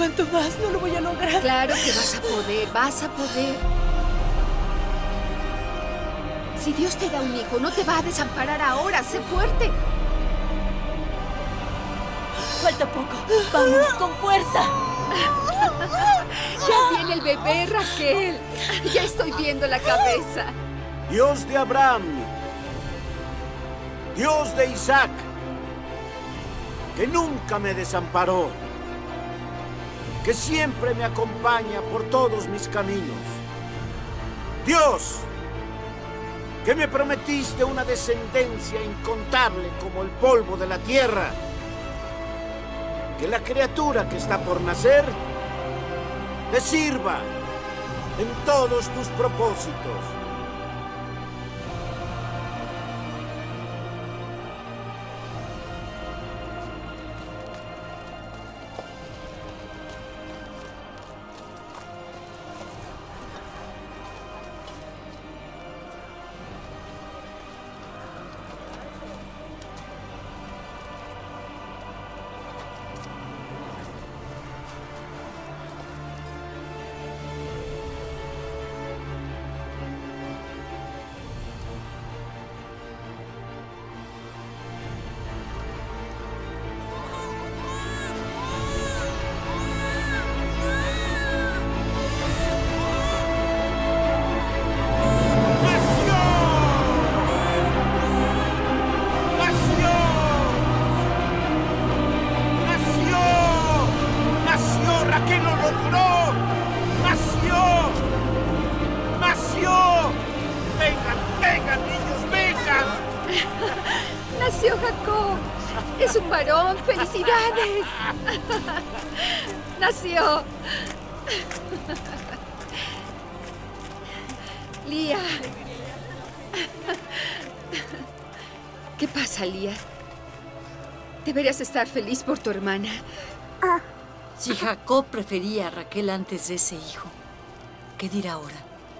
aguanto más, no lo voy a lograr. Claro que vas a poder, vas a poder. Si Dios te da un hijo, no te va a desamparar ahora. ¡Sé fuerte! Falta poco. Vamos, con fuerza. Ya viene el bebé, Raquel. Ya estoy viendo la cabeza. Dios de Abraham, Dios de Isaac, que nunca me desamparó, que siempre me acompaña por todos mis caminos. Dios, que me prometiste una descendencia incontable como el polvo de la tierra, que la criatura que está por nacer te sirva en todos tus propósitos. Nació Jacob. Es un varón. ¡Felicidades! Nació. Lía. ¿Qué pasa, Lía? Deberías estar feliz por tu hermana. Si Jacob prefería a Raquel antes de ese hijo, ¿qué dirá ahora?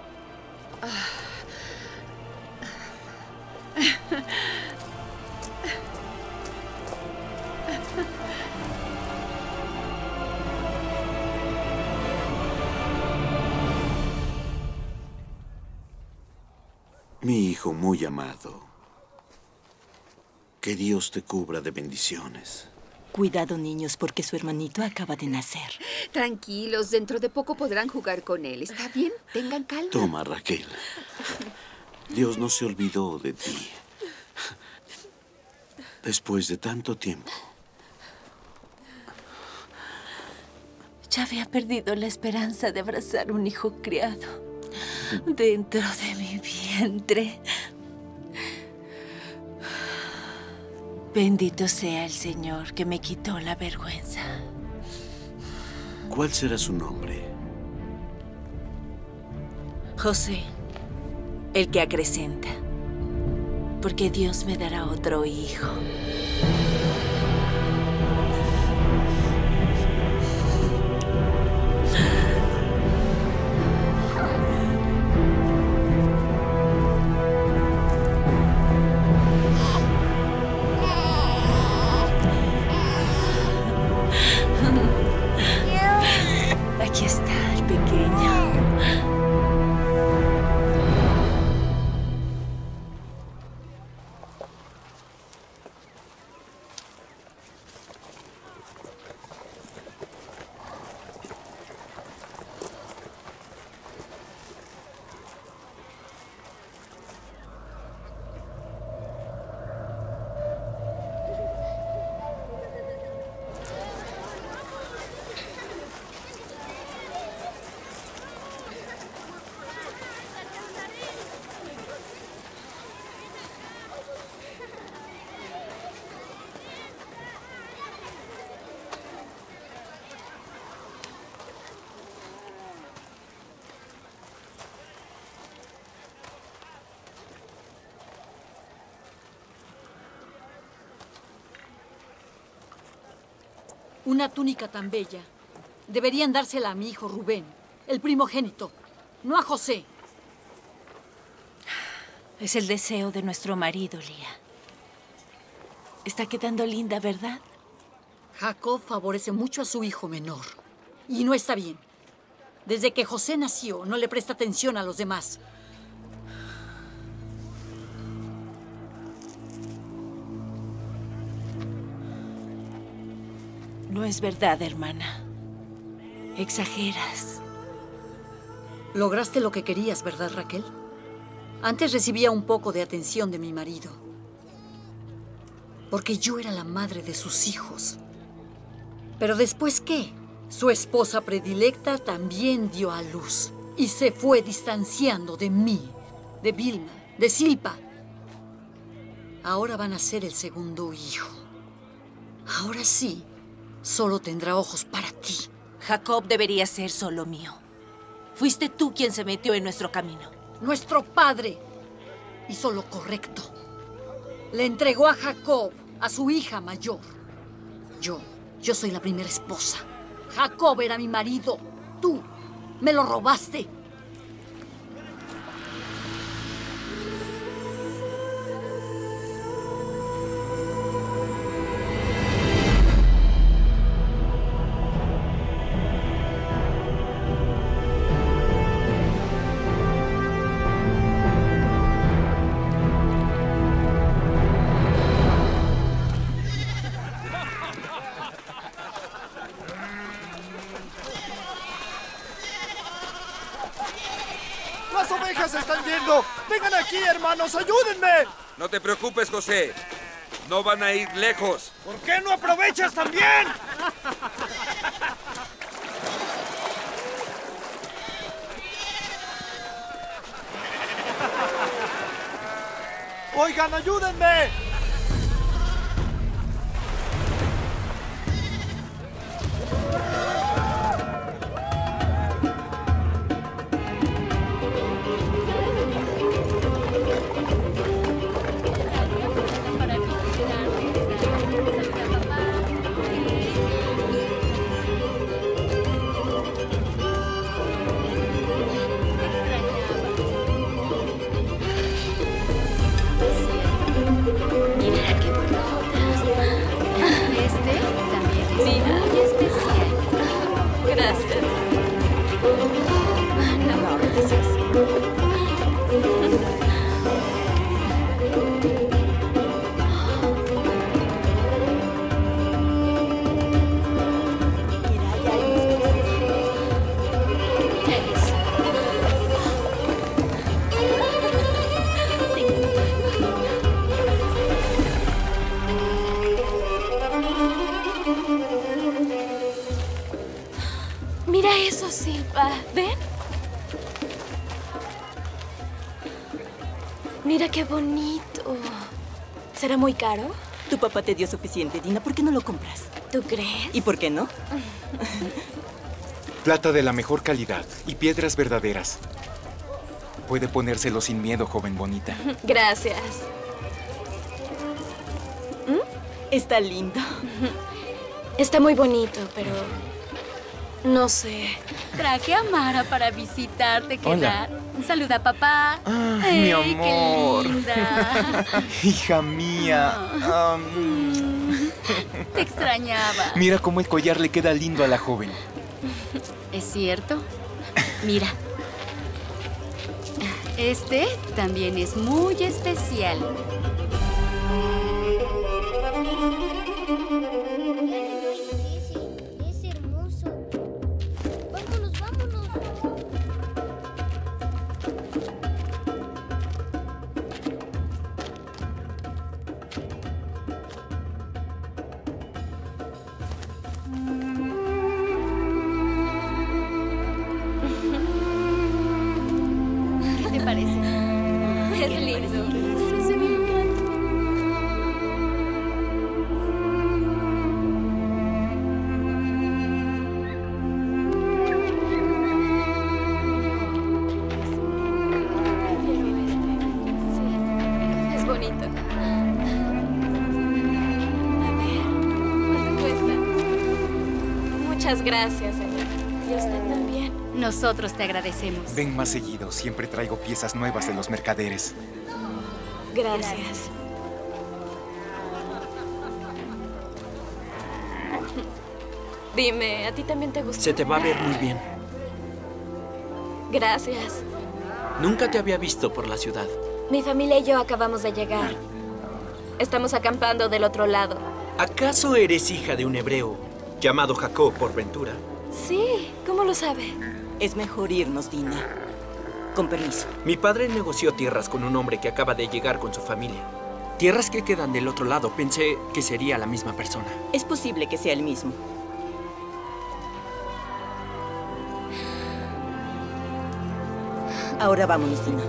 Mi hijo muy amado, que Dios te cubra de bendiciones. Cuidado, niños, porque su hermanito acaba de nacer. Tranquilos, dentro de poco podrán jugar con él. ¿Está bien? Tengan calma. Toma, Raquel. Dios no se olvidó de ti. Después de tanto tiempo. Ya había perdido la esperanza de abrazar un hijo criado dentro de mi vientre. Bendito sea el Señor que me quitó la vergüenza. ¿Cuál será su nombre? José, el que acrecenta, porque Dios me dará otro hijo. Aquí está el pequeño. Una túnica tan bella deberían dársela a mi hijo Rubén, el primogénito, no a José. Es el deseo de nuestro marido, Lía. Está quedando linda, ¿verdad? Jacob favorece mucho a su hijo menor. Y no está bien. Desde que José nació, no le presta atención a los demás. No es verdad, hermana. Exageras. Lograste lo que querías, ¿verdad, Raquel? Antes recibía un poco de atención de mi marido. Porque yo era la madre de sus hijos. ¿Pero después qué? Su esposa predilecta también dio a luz. Y se fue distanciando de mí, de Vilma, de Silpa. Ahora van a ser el segundo hijo. Ahora sí, solo tendrá ojos para ti. Jacob debería ser solo mío. Fuiste tú quien se metió en nuestro camino. Nuestro padre hizo lo correcto. Le entregó a Jacob, a su hija mayor. Yo soy la primera esposa. Jacob era mi marido. Tú me lo robaste. ¡Las ovejas se están yendo! ¡Vengan aquí, hermanos! ¡Ayúdenme! No te preocupes, José. No van a ir lejos. ¿Por qué no aprovechas también? ¡Oigan, ayúdenme! Mira eso, Silpa. ¿Ven? Mira qué bonito. ¿Será muy caro? Tu papá te dio suficiente, Dina. ¿Por qué no lo compras? ¿Tú crees? ¿Y por qué no? Plata de la mejor calidad y piedras verdaderas. Puede ponérselo sin miedo, joven bonita. Gracias. Está lindo. Está muy bonito, pero... no sé. Traje a Mara para visitarte, Hola. Saluda a papá. Ay, mi amor. ¡Qué linda! Hija mía. Te extrañaba. Mira cómo el collar le queda lindo a la joven. ¿Es cierto? Mira. Este también es muy especial. Es hermoso. Vámonos, vámonos. ¿Qué te parece? Es lindo. Se me encanta. Es bonito. A ver, ¿cuánto cuesta? Muchas gracias, señor. Y usted también. Nosotros te agradecemos. Ven más seguido. Siempre traigo piezas nuevas de los mercaderes. Gracias. Dime, ¿a ti también te gusta? Se te va a ver muy bien. Gracias. Nunca te había visto por la ciudad. Mi familia y yo acabamos de llegar. Estamos acampando del otro lado. ¿Acaso eres hija de un hebreo llamado Jacob por ventura? Sí, ¿cómo lo sabe? Es mejor irnos, Dina. Con permiso. Mi padre negoció tierras con un hombre que acaba de llegar con su familia. Tierras que quedan del otro lado. Pensé que sería la misma persona. Es posible que sea el mismo. Ahora vámonos, Dina.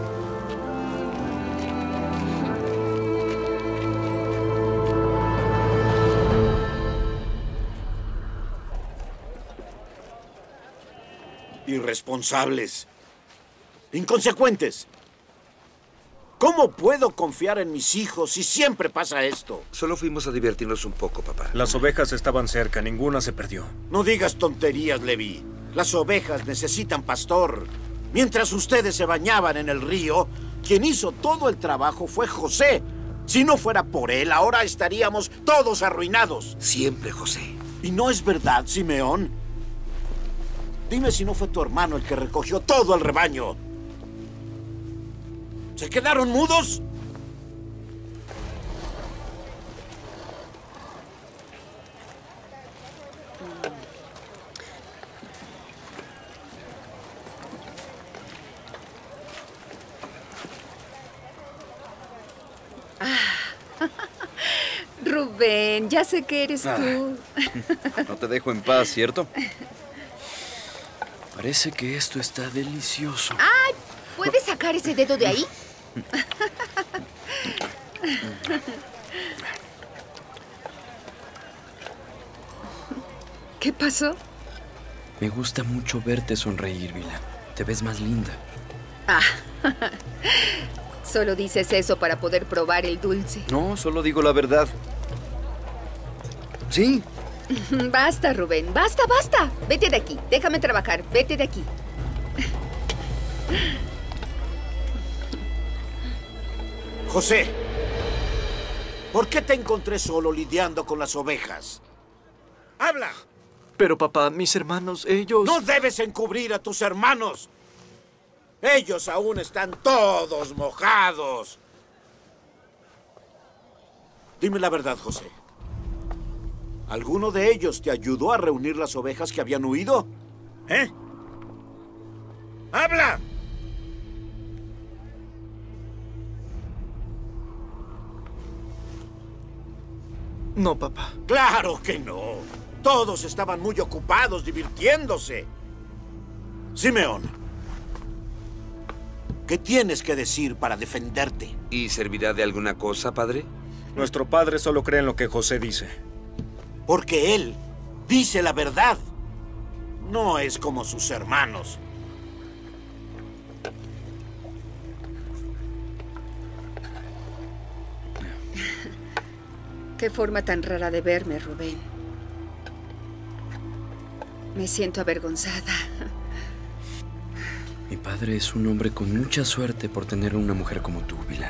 Irresponsables. Inconsecuentes. ¿Cómo puedo confiar en mis hijos si siempre pasa esto? Solo fuimos a divertirnos un poco, papá. Las ovejas estaban cerca, ninguna se perdió. No digas tonterías, Levi. Las ovejas necesitan pastor. Mientras ustedes se bañaban en el río, quien hizo todo el trabajo fue José. Si no fuera por él, ahora estaríamos todos arruinados. Siempre, José. ¿Y no es verdad, Simeón? Dime si no fue tu hermano el que recogió todo el rebaño. ¿Se quedaron mudos? Rubén, ya sé que eres tú. No te dejo en paz, ¿cierto? Parece que esto está delicioso. ¡Ay! ¿Puedes sacar ese dedo de ahí? ¿Qué pasó? Me gusta mucho verte sonreír, Vila. Te ves más linda. Ah, solo dices eso para poder probar el dulce. No, solo digo la verdad. Sí. Basta, Rubén. Basta, basta. Vete de aquí. Déjame trabajar. Vete de aquí. José, ¿por qué te encontré solo lidiando con las ovejas? ¡Habla! Pero, papá, mis hermanos, ellos... No debes encubrir a tus hermanos. Ellos aún están todos mojados. Dime la verdad, José. ¿Alguno de ellos te ayudó a reunir las ovejas que habían huido? ¿Eh? ¡Habla! No, papá. ¡Claro que no! Todos estaban muy ocupados divirtiéndose. Simeón, ¿qué tienes que decir para defenderte? ¿Y servirá de alguna cosa, padre? Nuestro padre solo cree en lo que José dice. Porque él dice la verdad. No es como sus hermanos. Qué forma tan rara de verme, Rubén. Me siento avergonzada. Mi padre es un hombre con mucha suerte por tener una mujer como tú, Vila.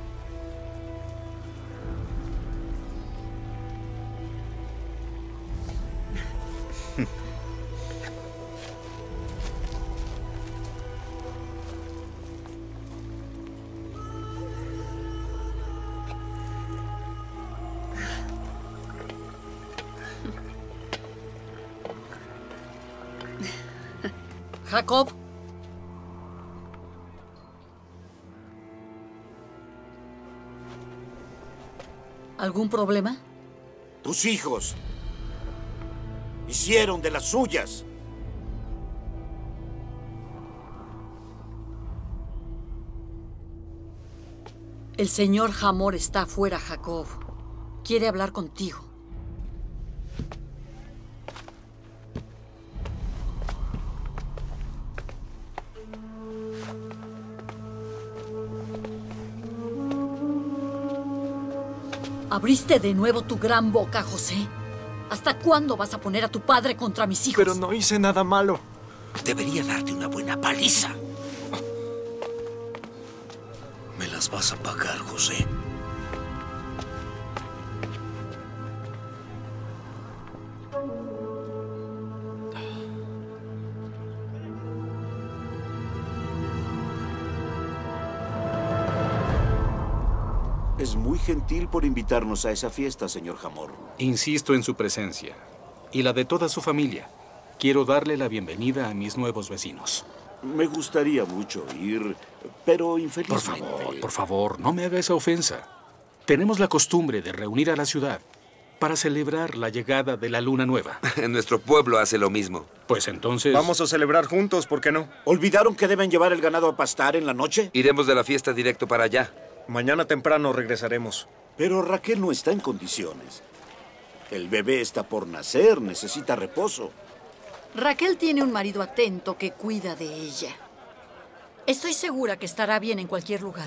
Jacob. ¿Algún problema? Tus hijos hicieron de las suyas. El señor Hamor está afuera, Jacob. Quiere hablar contigo. Abriste de nuevo tu gran boca, José. ¿Hasta cuándo vas a poner a tu padre contra mis hijos? Pero no hice nada malo. Debería darte una buena paliza. Me las vas a pagar, José. Es muy gentil por invitarnos a esa fiesta, señor Hamor. Insisto en su presencia y la de toda su familia. Quiero darle la bienvenida a mis nuevos vecinos. Me gustaría mucho ir, pero infelizmente... Por favor, no me haga esa ofensa. Tenemos la costumbre de reunir a la ciudad para celebrar la llegada de la luna nueva. Nuestro pueblo hace lo mismo. Pues entonces... Vamos a celebrar juntos, ¿por qué no? ¿Olvidaron que deben llevar el ganado a pastar en la noche? Iremos de la fiesta directo para allá. Mañana temprano regresaremos. Pero Raquel no está en condiciones. El bebé está por nacer, necesita reposo. Raquel tiene un marido atento que cuida de ella. Estoy segura que estará bien en cualquier lugar.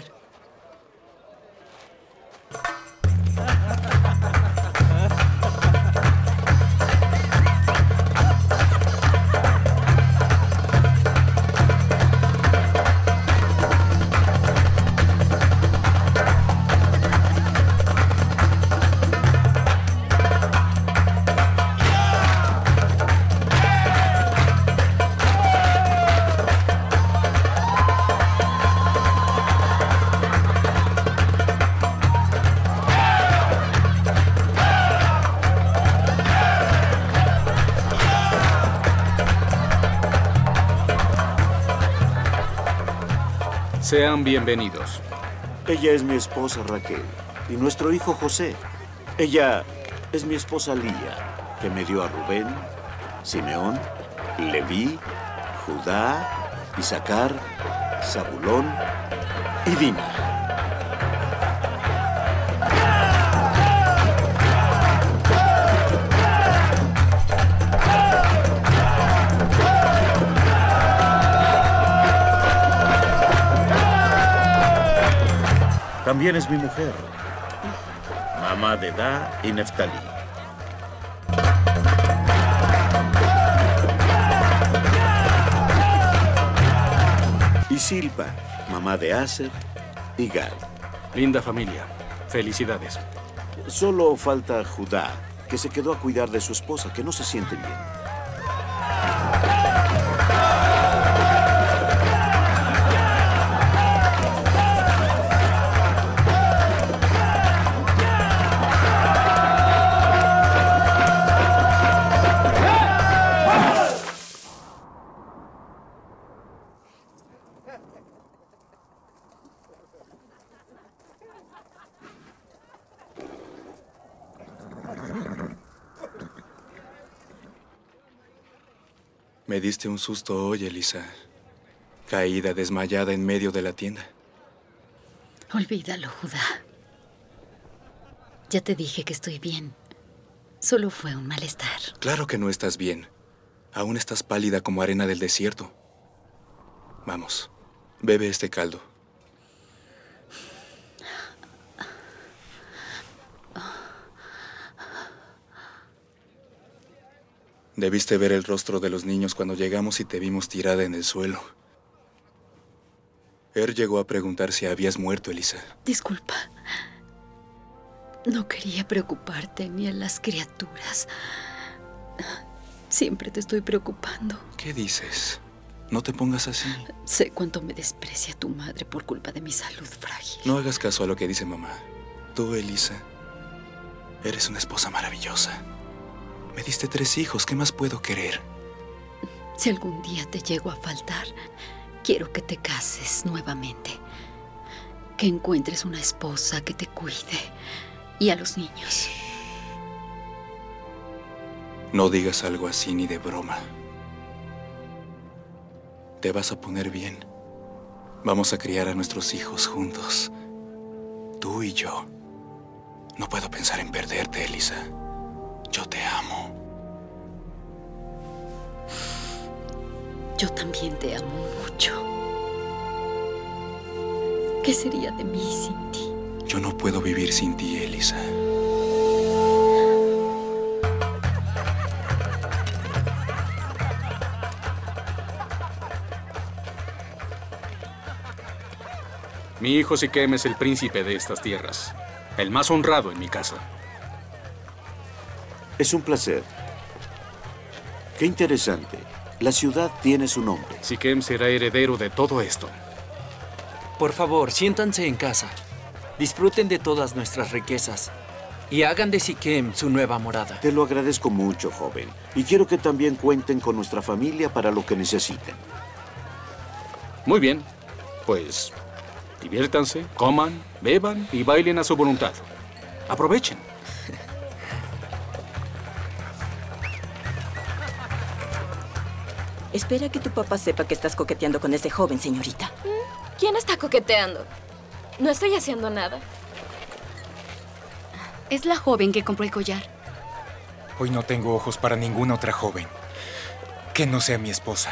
Sean bienvenidos. Ella es mi esposa Raquel y nuestro hijo José. Ella es mi esposa Lía, que me dio a Rubén, Simeón, Leví, Judá, Isaacar, Zabulón y Dina. También es mi mujer, mamá de Da y Neftalí. Y Silpa, mamá de Aser y Gad. Linda familia. Felicidades. Solo falta Judá, que se quedó a cuidar de su esposa, que no se siente bien. Me diste un susto hoy, Elisa. Caída, desmayada en medio de la tienda. Olvídalo, Judá. Ya te dije que estoy bien. Solo fue un malestar. Claro que no estás bien. Aún estás pálida como arena del desierto. Vamos, bebe este caldo. Debiste ver el rostro de los niños cuando llegamos y te vimos tirada en el suelo. Llegó a preguntar si habías muerto, Elisa. Disculpa. No quería preocuparte ni a las criaturas. Siempre te estoy preocupando. ¿Qué dices? No te pongas así. Sé cuánto me desprecia tu madre por culpa de mi salud frágil. No hagas caso a lo que dice mamá. Tú, Elisa, eres una esposa maravillosa. Me diste 3 hijos. ¿Qué más puedo querer? Si algún día te llego a faltar, quiero que te cases nuevamente. Que encuentres una esposa que te cuide. Y a los niños. No digas algo así ni de broma. Te vas a poner bien. Vamos a criar a nuestros hijos juntos. Tú y yo. No puedo pensar en perderte, Elisa. Yo te amo. Yo también te amo mucho. ¿Qué sería de mí sin ti? Yo no puedo vivir sin ti, Elisa. Mi hijo Siquem es el príncipe de estas tierras. El más honrado en mi casa. Es un placer. Qué interesante. La ciudad tiene su nombre. Siquem será heredero de todo esto. Por favor, siéntanse en casa. Disfruten de todas nuestras riquezas y hagan de Siquem su nueva morada. Te lo agradezco mucho, joven. Y quiero que también cuenten con nuestra familia para lo que necesiten. Muy bien. Pues diviértanse, coman, beban y bailen a su voluntad. Aprovechen. Espera que tu papá sepa que estás coqueteando con ese joven, señorita. ¿Quién está coqueteando? No estoy haciendo nada. Es la joven que compró el collar. Hoy no tengo ojos para ninguna otra joven que no sea mi esposa.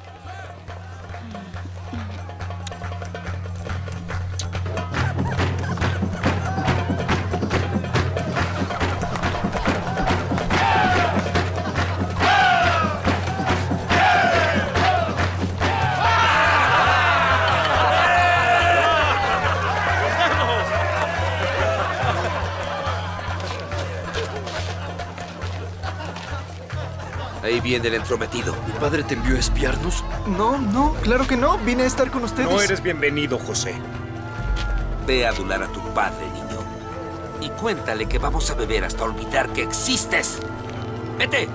Ahí viene el entrometido. ¿Mi padre te envió a espiarnos? No, claro que no. Vine a estar con ustedes. No eres bienvenido, José. Ve a adular a tu padre, niño. Y cuéntale que vamos a beber hasta olvidar que existes. ¡Vete!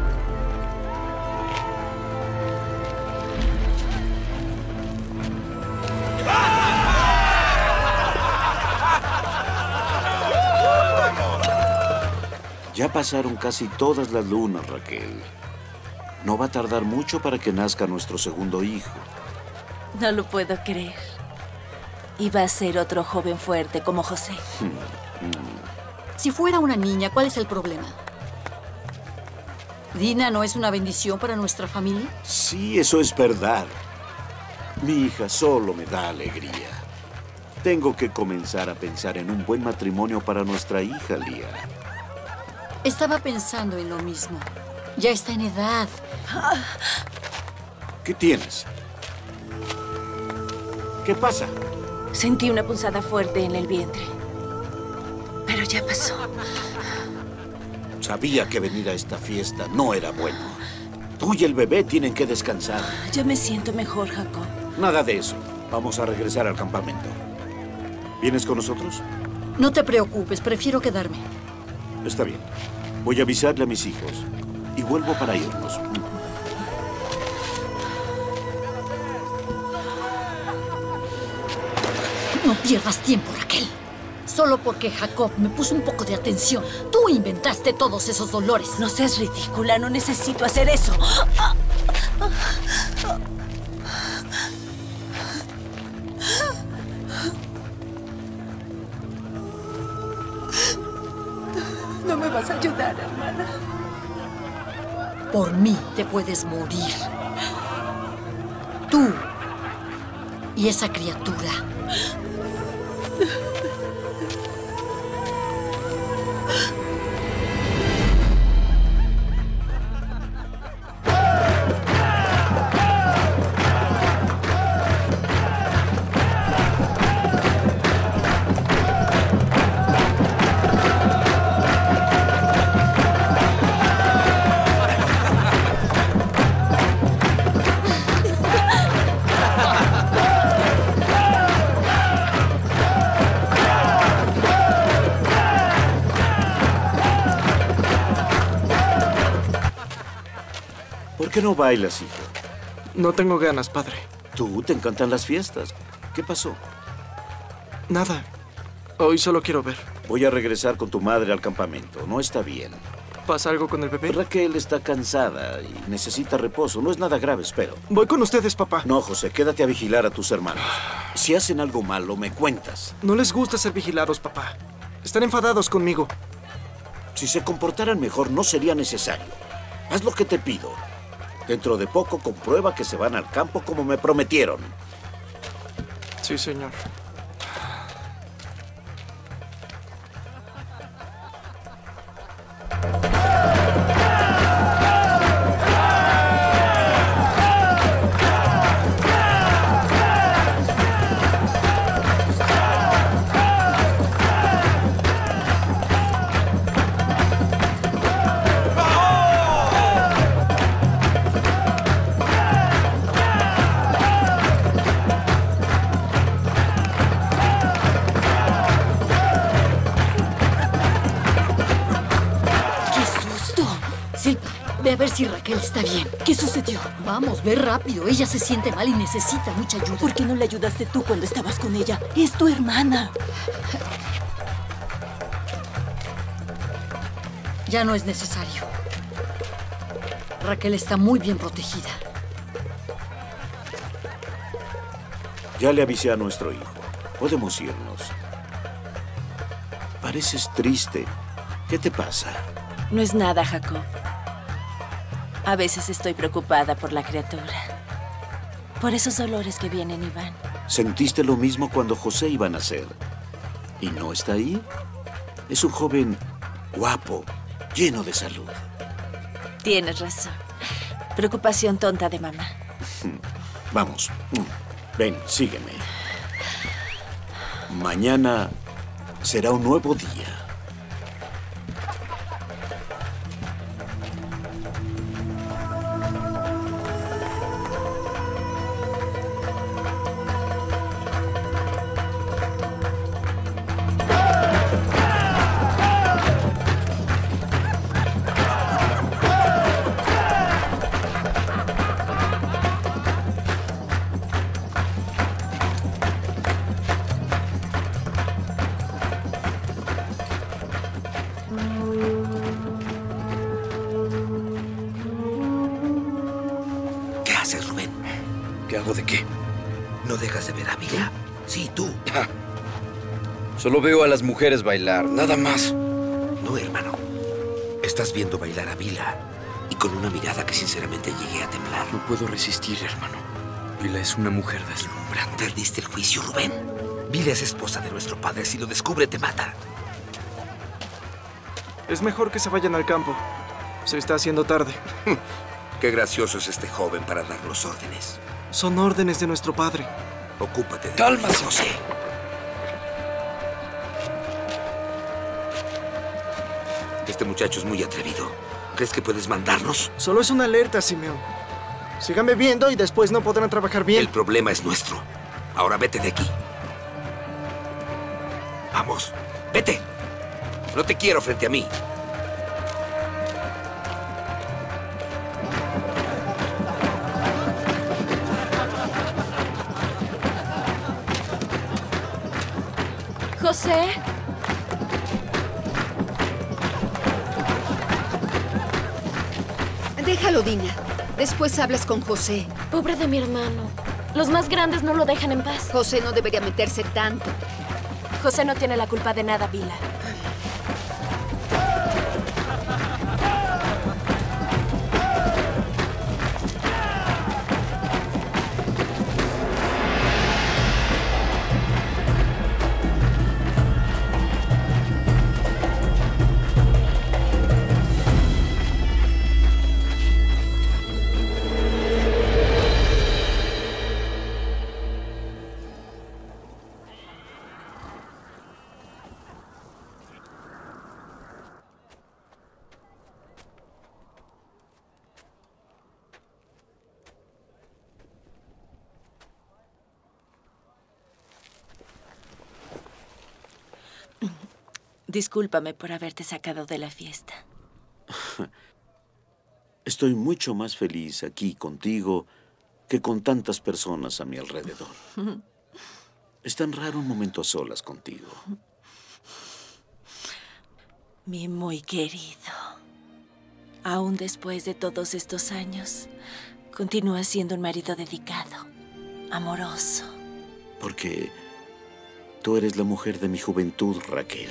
Ya pasaron casi todas las lunas, Raquel. No va a tardar mucho para que nazca nuestro segundo hijo. No lo puedo creer. Y va a ser otro joven fuerte como José. Si fuera una niña, ¿cuál es el problema? ¿Dina no es una bendición para nuestra familia? Sí, eso es verdad. Mi hija solo me da alegría. Tengo que comenzar a pensar en un buen matrimonio para nuestra hija, Lía. Estaba pensando en lo mismo. Ya está en edad. ¿Qué tienes? ¿Qué pasa? Sentí una punzada fuerte en el vientre. Pero ya pasó. Sabía que venir a esta fiesta no era bueno. Tú y el bebé tienen que descansar. Ya me siento mejor, Jacob. Nada de eso. Vamos a regresar al campamento. ¿Vienes con nosotros? No te preocupes, prefiero quedarme. Está bien. Voy a avisarle a mis hijos. Y vuelvo para irnos. No pierdas tiempo, Raquel. Solo porque Jacob me puso un poco de atención. Tú inventaste todos esos dolores. No seas ridícula, no necesito hacer eso. No me vas a ayudar, hermana. Por mí te puedes morir. Tú y esa criatura. ¿Por qué no bailas, hijo? No tengo ganas, padre. ¿Tú? ¿Te encantan las fiestas? ¿Qué pasó? Nada. Hoy solo quiero ver. Voy a regresar con tu madre al campamento. No está bien. ¿Pasa algo con el bebé? Raquel está cansada y necesita reposo. No es nada grave, espero. Voy con ustedes, papá. No, José, quédate a vigilar a tus hermanos. Si hacen algo malo, me cuentas. No les gusta ser vigilados, papá. Están enfadados conmigo. Si se comportaran mejor, no sería necesario. Haz lo que te pido. Dentro de poco comprueba que se van al campo como me prometieron. Sí, señor. Ve a ver si Raquel está bien. ¿Qué sucedió? Vamos, ve rápido. Ella se siente mal y necesita mucha ayuda. ¿Por qué no le ayudaste tú cuando estabas con ella? Es tu hermana. Ya no es necesario. Raquel está muy bien protegida. Ya le avisé a nuestro hijo. Podemos irnos. Pareces triste. ¿Qué te pasa? No es nada, Jacob. A veces estoy preocupada por la criatura. Por esos olores que vienen y van. Sentiste lo mismo cuando José iba a nacer. ¿Y no está ahí? Es un joven guapo, lleno de salud. Tienes razón. Preocupación tonta de mamá. Vamos. Ven, sígueme. Mañana será un nuevo día. ¿Qué haces, Rubén? ¿Qué hago de qué? ¿No dejas de ver a Bila? Sí, tú. Solo veo a las mujeres bailar, nada más. No, hermano. Estás viendo bailar a Bila y con una mirada que sinceramente llegué a temblar. No puedo resistir, hermano. Bila es una mujer deslumbrante. Perdiste el juicio, Rubén. Bila es esposa de nuestro padre. Si lo descubre, te mata. Es mejor que se vayan al campo. Se está haciendo tarde. Qué gracioso es este joven para dar los órdenes. Son órdenes de nuestro padre. Ocúpate de... ¡Cálmase, José! Este muchacho es muy atrevido. ¿Crees que puedes mandarnos? Solo es una alerta, Simeón. Sigan bebiendo y después no podrán trabajar bien. El problema es nuestro. Ahora vete de aquí. Vamos, vete. No te quiero frente a mí. José. Déjalo, Dina. Después hablas con José. Pobre de mi hermano. Los más grandes no lo dejan en paz. José no debería meterse tanto. José no tiene la culpa de nada, Bila. Discúlpame por haberte sacado de la fiesta. Estoy mucho más feliz aquí contigo que con tantas personas a mi alrededor. Es tan raro un momento a solas contigo. Mi muy querido. Aún después de todos estos años, continúas siendo un marido dedicado, amoroso. Porque tú eres la mujer de mi juventud, Raquel.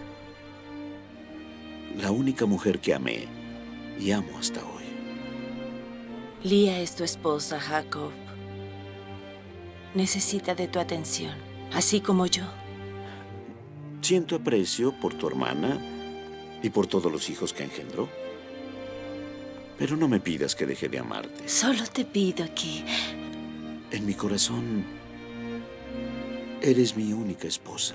La única mujer que amé y amo hasta hoy. Lía es tu esposa, Jacob. Necesita de tu atención, así como yo. Siento aprecio por tu hermana y por todos los hijos que engendró. Pero no me pidas que deje de amarte. Solo te pido que... En mi corazón, eres mi única esposa.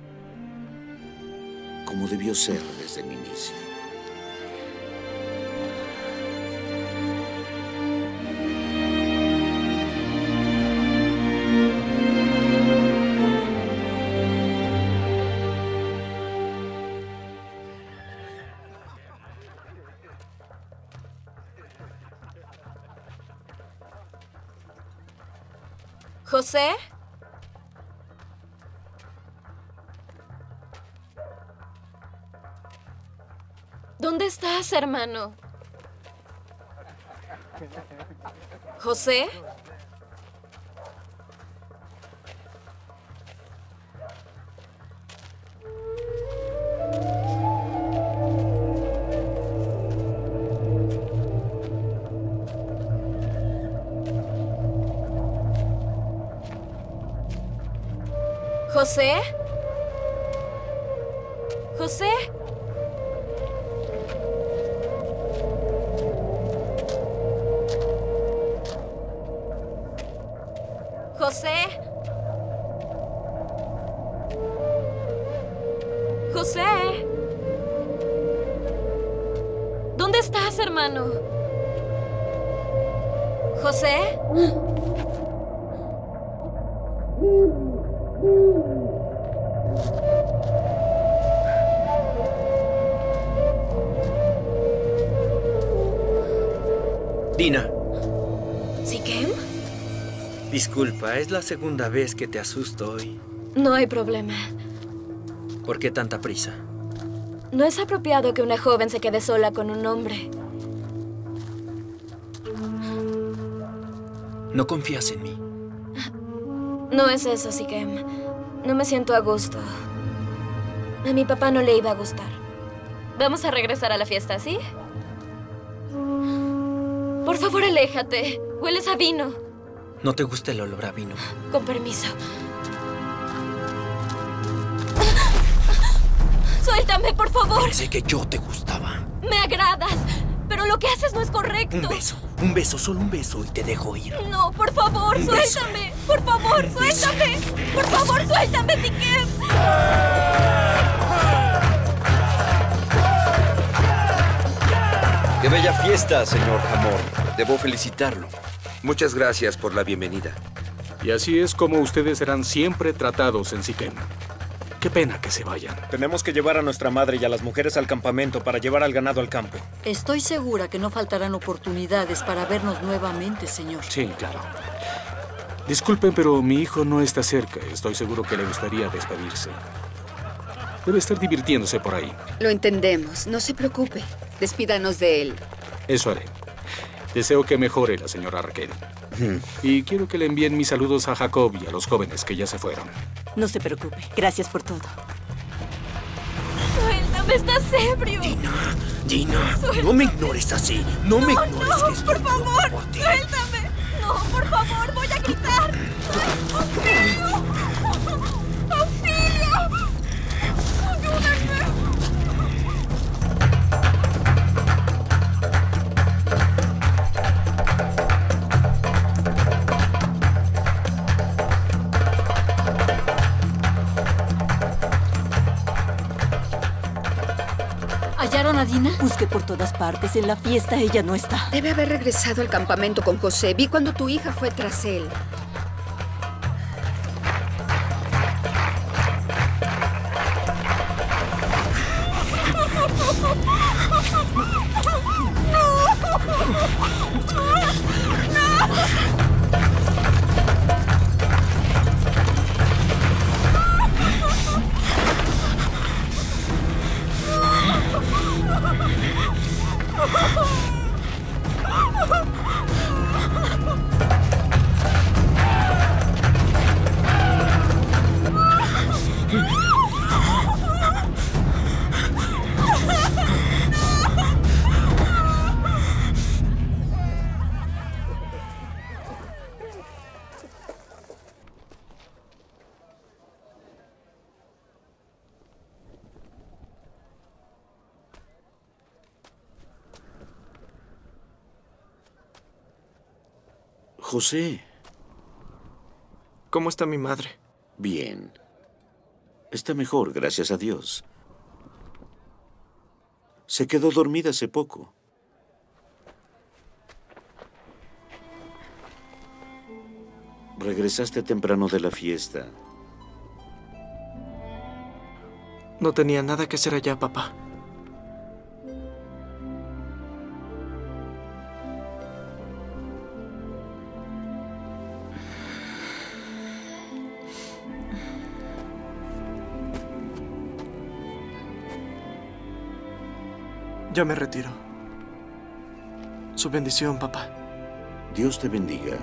Como debió ser desde el inicio. ¿José? ¿Dónde estás, hermano? ¿José? ¿José? ¿José? ¿José? ¿José? ¿Dónde estás, hermano? ¿José? Dina. ¿Siquem? Disculpa, es la segunda vez que te asusto hoy. No hay problema. ¿Por qué tanta prisa? No es apropiado que una joven se quede sola con un hombre. ¿No confías en mí? No es eso, Siquem. No me siento a gusto. A mi papá no le iba a gustar. Vamos a regresar a la fiesta, ¿sí? Por favor, aléjate. Hueles a vino. ¿No te gusta el olor a vino? Con permiso. Suéltame, por favor. Pensé que yo te gustaba. Me agradas, pero lo que haces no es correcto. Un beso, solo un beso y te dejo ir. No, por favor, suéltame. Por favor, suéltame. Por favor, suéltame, Siquem. ¡Qué bella fiesta, señor Hamor! Debo felicitarlo. Muchas gracias por la bienvenida. Y así es como ustedes serán siempre tratados en Siquem. Qué pena que se vayan. Tenemos que llevar a nuestra madre y a las mujeres al campamento para llevar al ganado al campo. Estoy segura que no faltarán oportunidades para vernos nuevamente, señor. Sí, claro. Disculpen, pero mi hijo no está cerca. Estoy seguro que le gustaría despedirse. Debe estar divirtiéndose por ahí. Lo entendemos. No se preocupe. Despídanos de él. Eso haré. Deseo que mejore la señora Raquel. Y quiero que le envíen mis saludos a Jacob y a los jóvenes que ya se fueron. No se preocupe. Gracias por todo. Suéltame, estás ebrio. Gina, no me ignores así. No me ignores. No, que estoy por favor, loco por ti. suéltame. No, por favor, voy a gritar. ¡Auxilio! ¡Auxilio! ¡Ayúdenme! ¿Hallaron a Dina? Busqué por todas partes. En la fiesta ella no está. Debe haber regresado al campamento con José. Vi cuando tu hija fue tras él. José. ¿Cómo está mi madre? Bien. Está mejor, gracias a Dios. Se quedó dormida hace poco. Regresaste temprano de la fiesta. No tenía nada que hacer allá, papá. Ya me retiro. Su bendición, papá. Dios te bendiga.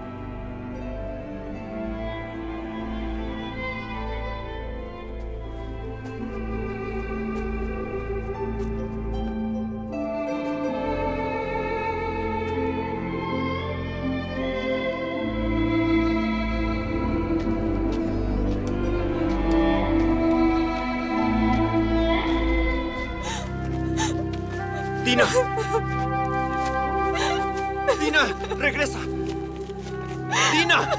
¡Dina! ¡Dina! ¡Regresa! ¡Dina!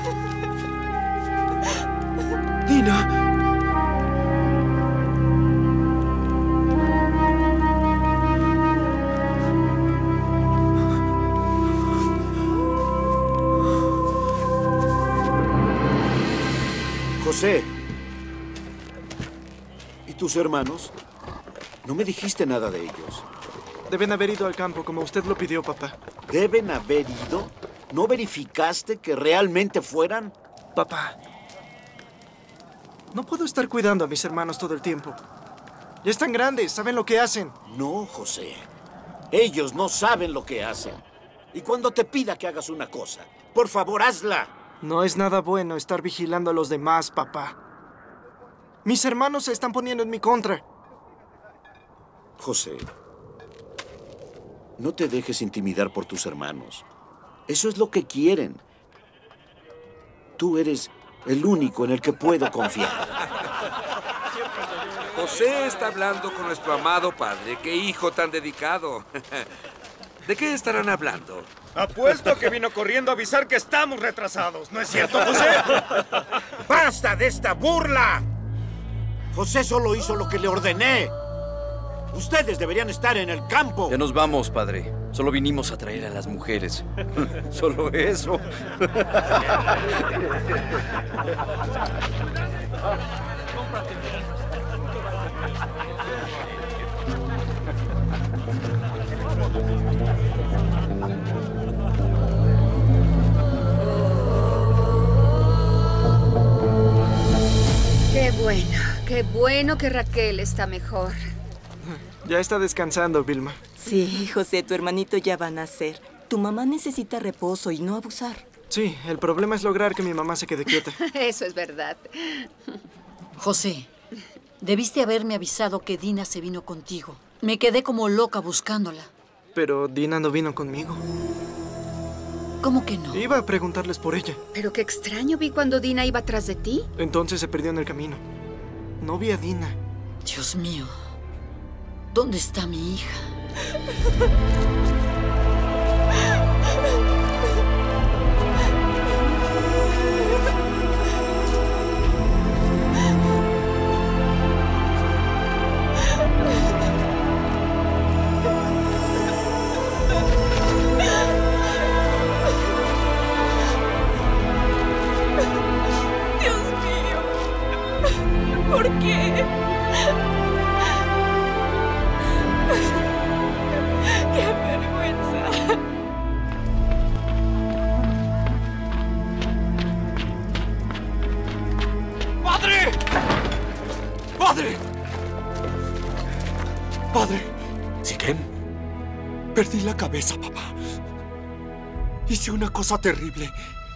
¡Dina! José. ¿Y tus hermanos? No me dijiste nada de ellos. Deben haber ido al campo, como usted lo pidió, papá. ¿Deben haber ido? ¿No verificaste que realmente fueran? Papá, no puedo estar cuidando a mis hermanos todo el tiempo. Ya están grandes, saben lo que hacen. No, José. Ellos no saben lo que hacen. Y cuando te pida que hagas una cosa, por favor, hazla. No es nada bueno estar vigilando a los demás, papá. Mis hermanos se están poniendo en mi contra. José, no te dejes intimidar por tus hermanos. Eso es lo que quieren. Tú eres el único en el que puedo confiar. José está hablando con nuestro amado padre. ¡Qué hijo tan dedicado! ¿De qué estarán hablando? Apuesto que vino corriendo a avisar que estamos retrasados. ¿No es cierto, José? ¡Basta de esta burla! José solo hizo lo que le ordené. Ustedes deberían estar en el campo. Ya nos vamos, padre. Solo vinimos a traer a las mujeres. Solo eso. Qué bueno que Raquel está mejor. Ya está descansando, Vilma. Sí, José, tu hermanito ya va a nacer. Tu mamá necesita reposo y no abusar. Sí, el problema es lograr que mi mamá se quede quieta. Eso es verdad. José, debiste haberme avisado que Dina se vino contigo. Me quedé como loca buscándola. Pero Dina no vino conmigo. ¿Cómo que no? Iba a preguntarles por ella. Pero qué extraño, vi cuando Dina iba tras de ti. Entonces se perdió en el camino. No vi a Dina. Dios mío. ¿Dónde está mi hija? Dios mío. ¿Por qué? ¡Qué vergüenza! ¡Padre! ¡Padre! ¡Padre! ¿Siquem? Perdí la cabeza, papá. Hice una cosa terrible.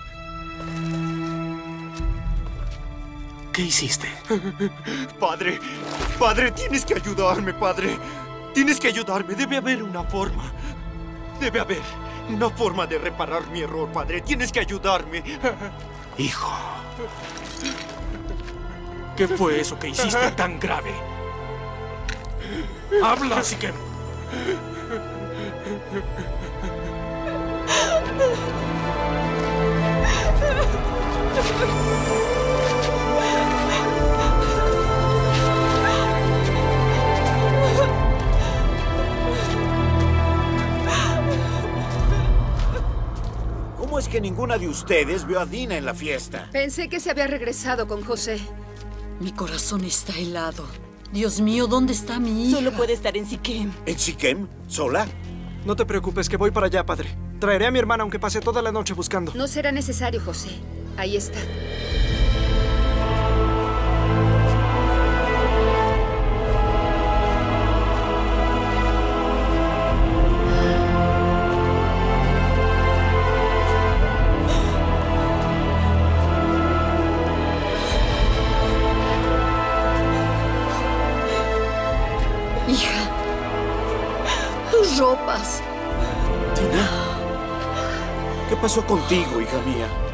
¿Qué hiciste? Padre, padre, tienes que ayudarme, padre. Tienes que ayudarme. Debe haber una forma. Debe haber una forma de reparar mi error, padre. Tienes que ayudarme. Hijo. ¿Qué fue eso que hiciste tan grave? ¡Habla, Siquem! ¿Cómo es que ninguna de ustedes vio a Dina en la fiesta? Pensé que se había regresado con José. Mi corazón está helado. Dios mío, ¿dónde está mi hija? Solo puede estar en Siquem. ¿En Siquem? ¿Sola? No te preocupes, que voy para allá, padre. Traeré a mi hermana aunque pase toda la noche buscando. No será necesario, José. Ahí está. ropas. ¿Tina? ¿Qué pasó contigo, hija mía?